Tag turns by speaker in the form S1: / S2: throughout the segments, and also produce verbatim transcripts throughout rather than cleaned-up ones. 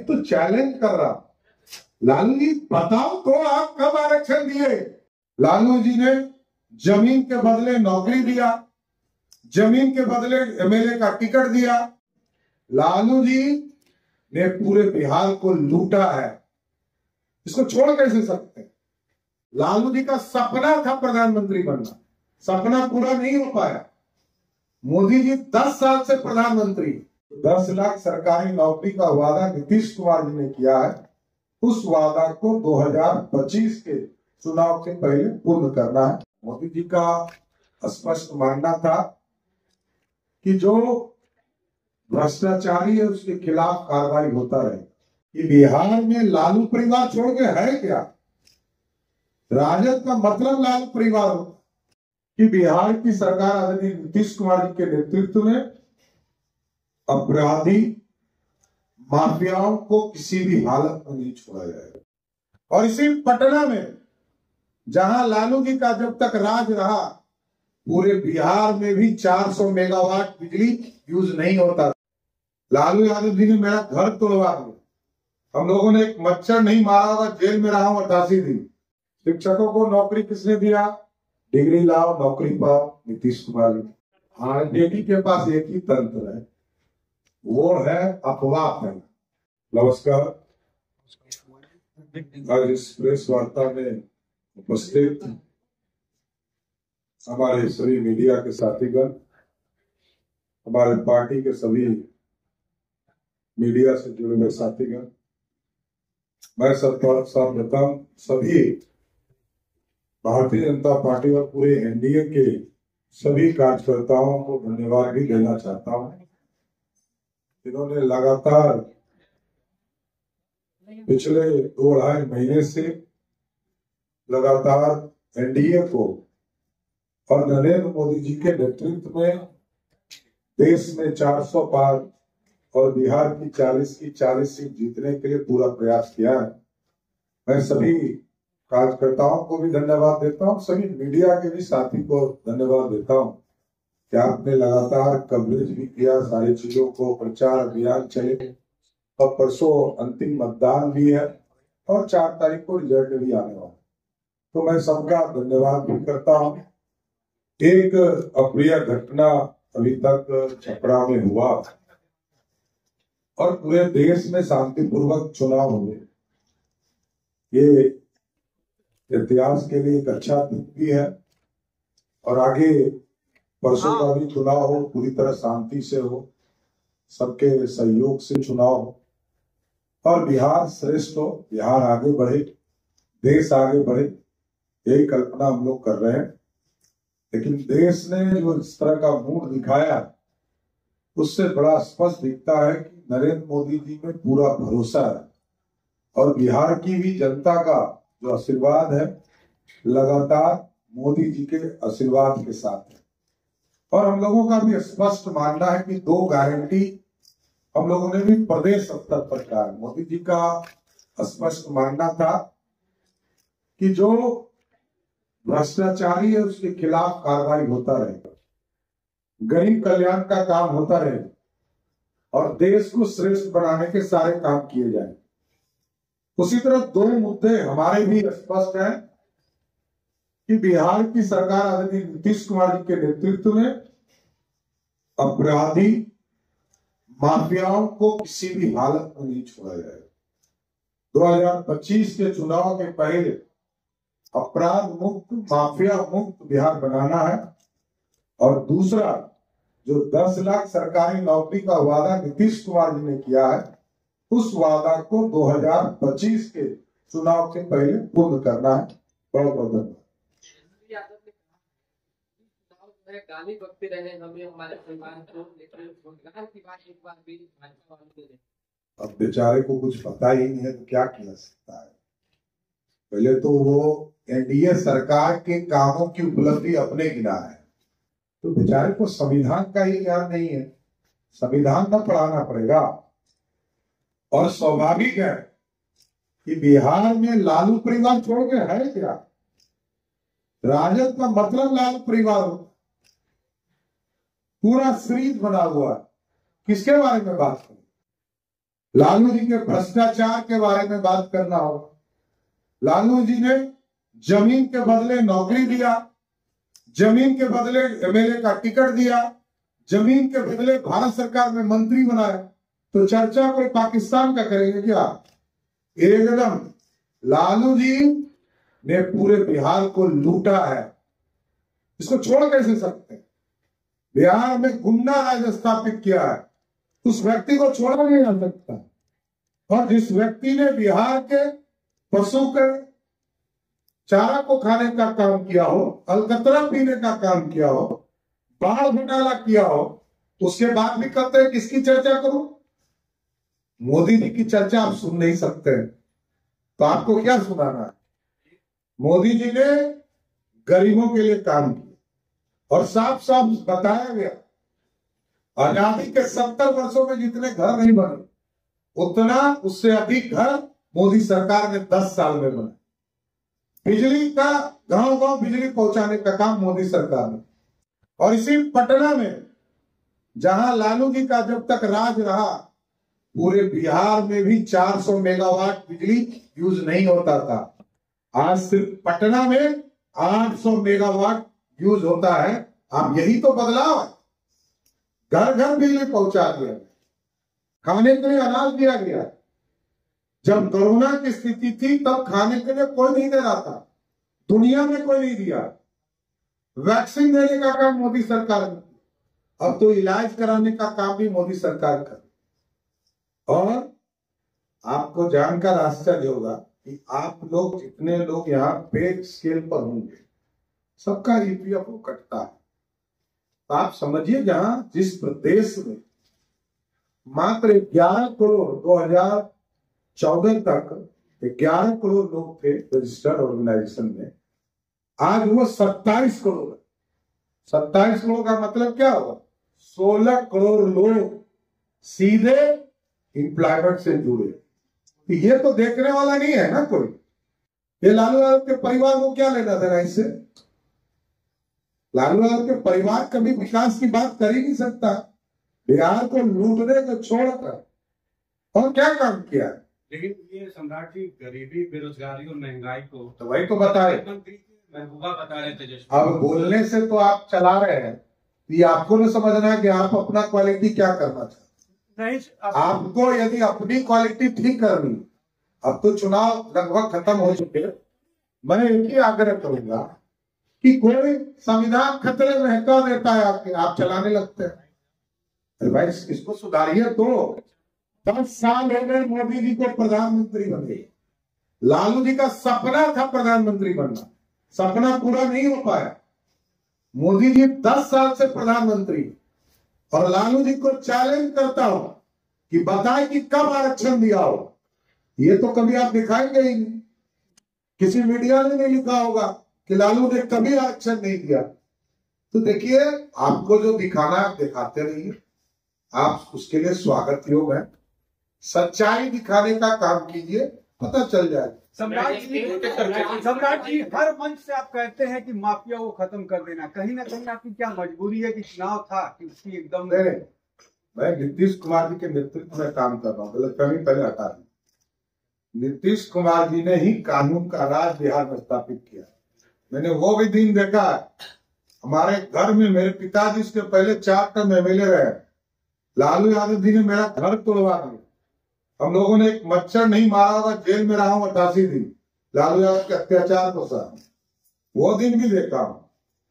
S1: तो चैलेंज कर रहा, लालू जी बताओ तो आप कब आरक्षण दिए? लालू जी ने जमीन के बदले नौकरी दिया, जमीन के बदले एमएलए का टिकट दिया। लालू जी ने पूरे बिहार को लूटा है, इसको छोड़ कैसे सकते हैं? लालू जी का सपना था प्रधानमंत्री बनना, सपना पूरा नहीं हो पाया। मोदी जी दस साल से प्रधानमंत्री, दस लाख सरकारी नौकरी का वादा नीतीश कुमार जी ने किया है, उस वादा को दो हज़ार पच्चीस के चुनाव के पहले पूर्ण करना है। मोदी जी का स्पष्ट मानना था कि जो भ्रष्टाचारी है उसके खिलाफ कार्रवाई होता रहे। कि बिहार में लालू परिवार छोड़ के है क्या? राजद का मतलब लालू परिवार होता कि बिहार की सरकार आदरणीय नीतीश कुमार जी के नेतृत्व में अपराधी माफियाओं को किसी भी हालत में नहीं छोड़ा जाएगा। और इसी पटना में जहां लालू जी का जब तक राज रहा, पूरे बिहार में भी चार सौ मेगावाट बिजली यूज नहीं होता। लालू यादव जी ने मेरा घर तोड़वा दिया, हम लोगों ने एक मच्छर नहीं मारा होगा, जेल में रहा हूं अट्ठासी दिन। शिक्षकों को नौकरी किसने दिया? डिग्री लाओ नौकरी पाओ, नीतीश कुमार जी। आरजेडी के पास एक ही तंत्र है, वो है अफवाह फैलाना। नमस्कार, आज इस प्रेस वार्ता में उपस्थित हमारे सभी मीडिया के साथीगण, हमारे पार्टी के सभी मीडिया से जुड़े हुए साथीगण, मैं सत्पाल साहब बताऊं सभी भारतीय जनता पार्टी और पूरे एनडीए के सभी कार्यकर्ताओं को धन्यवाद भी देना चाहता हूं। इन्होंने लगातार पिछले दो ढाई महीने से लगातार एनडीए को और नरेंद्र मोदी जी के नेतृत्व में देश में चार सौ पार और बिहार की चालीस की चालीस सीट जीतने के लिए पूरा प्रयास किया है। मैं सभी कार्यकर्ताओं को भी धन्यवाद देता हूं, सभी मीडिया के भी साथी को धन्यवाद देता हूं कि आपने लगातार कवरेज भी किया, सारी चीजों को, प्रचार अभियान चले और परसों अंतिम मतदान भी है और चार तारीख को रिजल्ट भी आने वाला। तो मैं सबका धन्यवाद भी करता हूं। एक अप्रिय घटना अभी तक छपरा में हुआ और पूरे देश में शांतिपूर्वक चुनाव हुए, ये इतिहास के लिए एक अच्छा दिन भी है। और आगे परसों का भी चुनाव हो, पूरी तरह शांति से हो, सबके सहयोग से चुनाव हो और बिहार श्रेष्ठ हो, बिहार आगे बढ़े, देश आगे बढ़े, यही कल्पना हम लोग कर रहे हैं। लेकिन देश ने जो इस तरह का मूड दिखाया, उससे बड़ा स्पष्ट दिखता है कि नरेंद्र मोदी जी में पूरा भरोसा है और बिहार की भी जनता का जो आशीर्वाद है लगातार मोदी जी के आशीर्वाद के साथ है। और हम लोगों का भी स्पष्ट मानना है कि दो गारंटी हम लोगों ने भी प्रदेश स्तर पर कहा है। मोदी जी का स्पष्ट मानना था कि जो भ्रष्टाचारी है उसके खिलाफ कार्रवाई होता रहेगा, गरीब कल्याण का काम होता रहेगा और देश को श्रेष्ठ बनाने के सारे काम किए जाएंगे। उसी तरह दो मुद्दे हमारे भी स्पष्ट हैं कि बिहार की सरकार आदरणीय नीतीश कुमार जी के नेतृत्व में अपराधी माफियाओं को किसी भी हालत में नहीं छोड़ा जाएगा। दो हज़ार पच्चीस के चुनाव के पहले अपराध मुक्त, माफिया मुक्त बिहार बनाना है। और दूसरा, जो दस लाख सरकारी नौकरी का वादा नीतीश कुमार जी ने किया है, उस वादा को दो हज़ार पच्चीस के चुनाव के पहले पूर्ण करना है। बहुत बहुत धन्यवाद।
S2: गाली बकते रहे हमें, हमारे परिवार को, लेकिन रोजगार की बात एक बार भी भाजपा वालों ने,
S1: अब बेचारे को कुछ पता ही नहीं है तो क्या किया सकता है। पहले तो वो एनडीए सरकार के कामों की उपलब्धि अपने गिना है, तो बेचारे को संविधान का ही ज्ञान नहीं है, संविधान न पढ़ाना पड़ेगा। और स्वाभाविक है कि बिहार में लालू परिवार छोड़ के है क्या? राजद का मतलब लालू परिवार हो, पूरा सीरीज बना हुआ है। किसके बारे में बात करें? लालू जी के भ्रष्टाचार के बारे में बात करना होगा। लालू जी ने जमीन के बदले नौकरी दिया, जमीन के बदले एमएलए का टिकट दिया, जमीन के बदले भारत सरकार में मंत्री बनाया। तो चर्चा कोई पाकिस्तान का करेंगे क्या? एकदम लालू जी ने पूरे बिहार को लूटा है, इसको छोड़ कैसे सकते हैं? बिहार में गुंडा राज स्थापित किया है, उस व्यक्ति को छोड़ा नहीं जा सकता। और जिस व्यक्ति ने बिहार के पशु के चारा को खाने का काम किया हो, अलकतरा पीने का काम किया हो, बाढ़ घोटाला किया हो, उसके बाद भी कहते हैं किसकी चर्चा करूं? मोदी जी की चर्चा आप सुन नहीं सकते हैं, तो आपको क्या सुनाना है? मोदी जी ने गरीबों के लिए काम किया और साफ साफ बताया गया, आजादी के सत्तर वर्षों में जितने घर नहीं बने उतना उससे अधिक घर मोदी सरकार ने दस साल में बनाए। बिजली का गांव गांव बिजली पहुंचाने का काम मोदी सरकार ने। और इसी पटना में जहां लालू जी का जब तक राज रहा, पूरे बिहार में भी चार सौ मेगावाट बिजली यूज नहीं होता था। आज सिर्फ पटना में आठ सौ मेगावाट यूज होता है। अब यही तो बदलाव है। घर घर बिजली पहुंचा दिया, खाने के लिए अनाज दिया गया। जब कोरोना की स्थिति थी तब खाने के लिए कोई नहीं दे रहा था, दुनिया में कोई नहीं दिया। वैक्सीन देने का काम मोदी सरकार ने, अब तो इलाज कराने का काम भी मोदी सरकार कर। और आपको जानकर आश्चर्य होगा कि आप लोग जितने लोग यहाँ पे स्केल पर होंगे, सबका ईपीएफओ कटता है। तो आप समझिए, जहां जिस प्रदेश में मात्र ग्यारह करोड़ दो हजार चौदह तक ग्यारह करोड़ लोग थे रजिस्टर्ड ऑर्गेनाइजेशन में, आज वो सत्ताईस करोड़ है। सत्ताईस करोड़ का मतलब क्या होगा? सोलह करोड़ लोग सीधे एम्प्लॉयमेंट से जुड़े। तो ये तो देखने वाला नहीं है ना कोई। ये लालू यादव के परिवार को क्या लेना देना इससे? लालू यादव के परिवार कभी विकास की बात कर ही नहीं सकता। बिहार को लूटने को छोड़कर और क्या काम किया है?
S3: लेकिन ये सम्राट जी गरीबी, बेरोजगारी और महंगाई को
S1: तो वही तो बता रहे,
S3: महबूबा बता रहे थे।
S1: अब बोलने से तो आप चला रहे हैं, ये आपको न समझना है कि आप अपना क्वालिटी क्या करना चाहते
S3: नहीं।
S1: आपको यदि अपनी क्वालिटी ठीक करनी, अब तो चुनाव लगभग खत्म हो चुके, मैं एक ही आग्रह करूंगा कि कोई संविधान खतरे में हटा देता है आपके, आप चलाने लगते हैं। अरे भाई इसको सुधारिए। तो दस साल हो गए मोदी जी को प्रधानमंत्री बने। लालू जी का सपना था प्रधानमंत्री बनना, सपना पूरा नहीं हो पाया। मोदी जी दस साल से प्रधानमंत्री, और लालू जी को चैलेंज करता हूं कि बताए कि कब आरक्षण दिया हो। ये तो कभी आप दिखाएंगे ही नहीं। किसी मीडिया ने नहीं लिखा होगा कि लालू ने कभी आरक्षण नहीं दिया। तो देखिए, आपको जो दिखाना आप दिखाते रहिए, आप उसके लिए स्वागत योग है। सच्चाई दिखाने का काम कीजिए, पता चल जाएगा।
S3: सम्राट जी, सम्राट जी हर मंच से आप कहते हैं कि माफिया को खत्म कर देना, कहीं ना कहीं आपकी क्या मजबूरी है कि चुनाव था कि उसकी एकदम?
S1: नहीं, मैं नीतीश कुमार जी के नेतृत्व में काम कर रहा हूँ, गलत कभी पहले हटा दी। नीतीश कुमार जी ने ही कानून का राज बिहार में स्थापित किया। मैंने वो भी दिन देखा है, हमारे घर में मेरे पिताजी इसके पहले चार टर्म एमएलए रहे, लालू यादव जी ने मेरा घर तोड़वा दिया। हम लोगों ने एक मच्छर नहीं मारा होगा, जेल में रहा हूं अट्ठासी दिन लालू यादव के अत्याचार को सहा, वो दिन भी देखा हूं।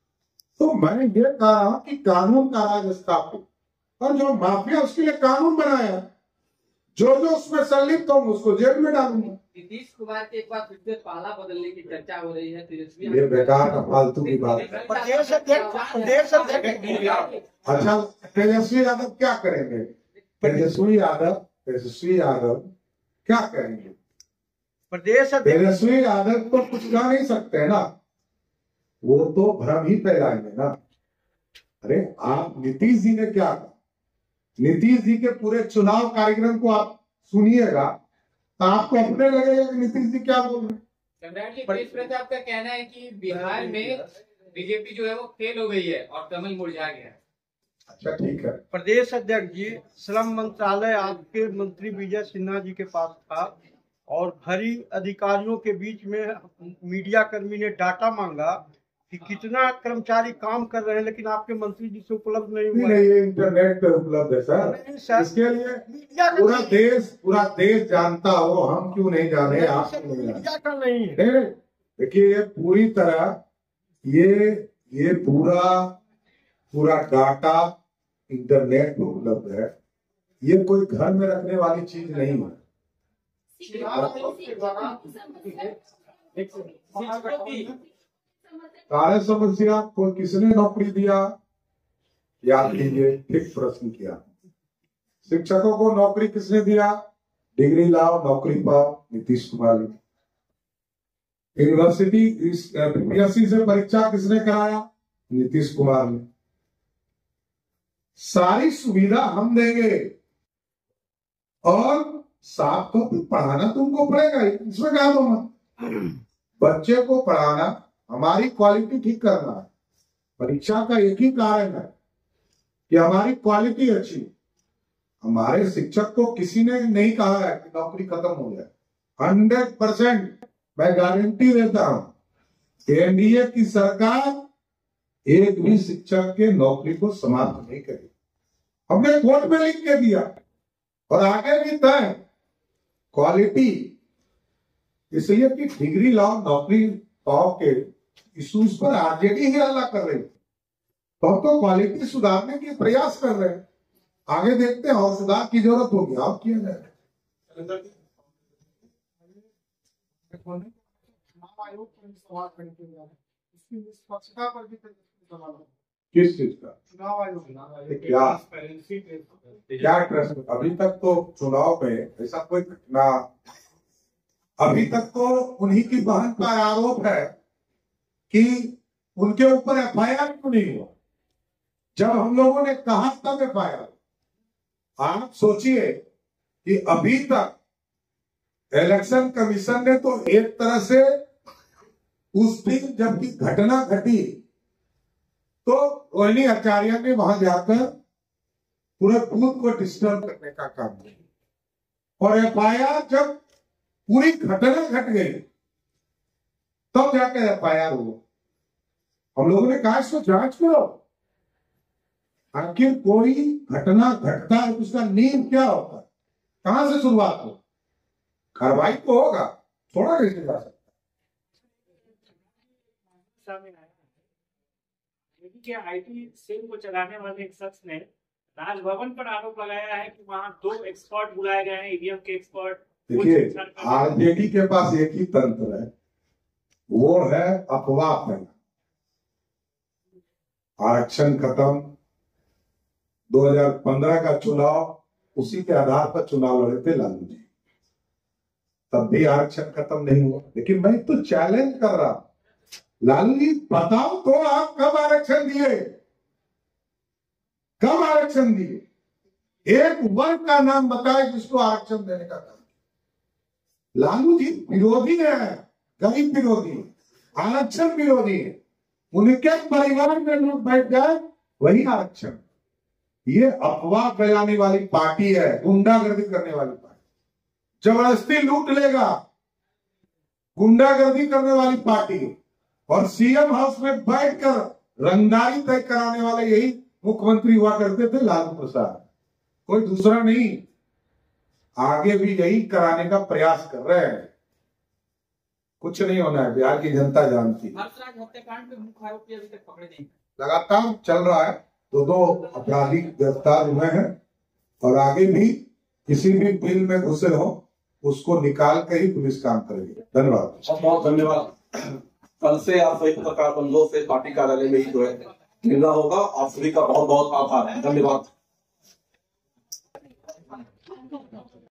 S1: तो मैं ये कह रहा हूं कि कानून का राज स्थापित, और जो माफिया उसके लिए कानून बनाया, जो जो उसमें संलिप्त हो उसको जेल में डालूंगा।
S2: नीतीश कुमार के एक बार फिर से पाला बदलने की चर्चा हो रही है। तेजस्वी
S1: ये बेकार का फालतू की बात है।
S3: प्रदेश अध्यक्ष प्रदेश अध्यक्ष
S1: अच्छा, तेजस्वी यादव क्या करेंगे? तेजस्वी यादव तेजस्वी यादव क्या करेंगे?
S3: प्रदेश
S1: तेजस्वी यादव तो कुछ कह नहीं सकते है ना, वो तो भ्रम ही फैलाएंगे ना। अरे आप नीतीश जी ने क्या कहा? नीतीश जी के पूरे चुनाव कार्यक्रम को आप सुनिएगा तो आपको अपने लगेगा कि नीतीश जी क्या बोल रहे हैं।
S2: सम्राट जी, तेज प्रताप का कहना है कि बिहार में बीजेपी जो है वो फेल हो गई है और कमल मुरझा गया है।
S1: अच्छा ठीक है।
S4: प्रदेश अध्यक्ष जी, श्रम मंत्रालय आपके मंत्री विजय सिन्हा जी के पास था और भरी अधिकारियों के बीच में मीडिया कर्मी ने डाटा मांगा कि कितना कर्मचारी काम कर रहे हैं, लेकिन आपके मंत्री जी से उपलब्ध नहीं हुआ।
S1: नहीं, ये इंटरनेट पे उपलब्ध है सर।
S4: नहीं सर,
S1: इसके लिए पूरा देश पूरा देश जानता हो, हम क्यों नहीं जाने, आप क्यों नहीं जाने।
S4: मीडिया का नहीं है।
S1: देखिए ये पूरी तरह ये ये पूरा पूरा डाटा इंटरनेट पे उपलब्ध है। ये कोई घर में रखने वाली चीज नहीं है। कार्य समस्या को किसने नौकरी दिया, याद कीजिए, ठीक प्रश्न किया। शिक्षकों को नौकरी किसने दिया, डिग्री लाओ नौकरी पाओ, नीतीश कुमार ने। यूनिवर्सिटी यूपीएससी से परीक्षा किसने कराया, नीतीश कुमार ने। सारी सुविधा हम देंगे और साफ तो पढ़ाना तुमको पड़ेगा, इसमें क्या दूंगा। बच्चे को पढ़ाना, हमारी क्वालिटी ठीक करना है। परीक्षा का एक ही कारण है कि हमारी क्वालिटी अच्छी। हमारे शिक्षक को किसी ने नहीं कहा है कि नौकरी खत्म हो जाए। हंड्रेड परसेंट मैं गारंटी देता हूं, एनडीए की सरकार एक भी शिक्षक के नौकरी को समाप्त नहीं करेगी। हमने कोर्ट में लिख के दिया और आगे भी तय क्वालिटी, इसलिए कि डिग्री लाओ नौकरी पाओ के इश्यूज पर आरजेडी ही हल्ला कर रही है, तो हम तो क्वालिटी सुधारने के प्रयास कर रहे हैं। आगे देखते हैं और सुधार की जरूरत होगी, आप किया जाए। किस चीज का
S4: चुनाव आयोग
S1: क्या क्या ट्रस्ट? अभी तक तो चुनाव में ऐसा कोई घटना, अभी तक तो उन्हीं की बहन का आरोप है कि उनके ऊपर एफ आई आर क्यों नहीं हुआ, जब हम लोगों ने कहा तब एफ आई आर। आप सोचिए कि अभी तक इलेक्शन कमीशन ने तो एक तरह से उस दिन जबकि घटना घटी तो रोहिणी आचार्य ने वहां जाकर पूरे बूथ को डिस्टर्ब करने का काम किया और एफ आई आर जब पूरी घटना घट गई तब जाकर एफ आई आर हुआ। हम लोगों ने कहा इसको जांच करो, आखिर कोई घटना घटता है उसका नींव क्या होता है, कहां से शुरुआत हो, कार्रवाई तो होगा, थोड़ा कैसे जा सकता।
S5: के आईटी सेल को चलाने वाले एक शख्स ने राजभवन पर आरोप लगाया है कि वहां दो एक्सपर्ट बुलाए गए हैं, ईवीएम के एक्सपर्ट।
S1: देखिए आरजेडी के पास एक ही तंत्र है, वो है अफवाह फैलाना। आरक्षण खत्म, दो हज़ार पंद्रह का चुनाव उसी के आधार पर चुनाव लड़े थे लालू जी, तब भी आरक्षण खत्म नहीं हुआ। लेकिन मैं तो चैलेंज कर रहा हूं, लालू जी बताओ तो आप कब आरक्षण दिए, कब आरक्षण दिए, एक वर्ग का नाम बताए जिसको आरक्षण देने का काम। लालू जी विरोधी है, गरीब विरोधी है, आरक्षण विरोधी है, उनके परिवार में लोग बैठ जाए वही आरक्षण। ये अफवाह फैलाने वाली पार्टी है, गुंडागर्दी करने वाली पार्टी, जबरदस्ती लूट लेगा, गुंडागर्दी करने वाली पार्टी है। और सीएम हाउस में बैठकर रंगदारी तय कराने वाले यही मुख्यमंत्री हुआ करते थे लालू प्रसाद, कोई दूसरा नहीं। आगे भी यही कराने का प्रयास कर रहे हैं, कुछ नहीं होना है, बिहार की जनता जानती है।
S2: हत्याकांड में मुख्य आरोपी अभी तक पकड़े नहीं,
S1: लगातार चल रहा है, दो दो अपराधी गिरफ्तार हुए हैं और आगे भी किसी भी बिल में घुसे हो उसको निकाल कर ही पुलिस काम करेगी। धन्यवाद,
S6: बहुत बहुत धन्यवाद। कल से आप सभी पत्रकार बंधुओं से पार्टी कार्यालय में ही जो है मिलना होगा। आप सभी का बहुत बहुत आभार, धन्यवाद।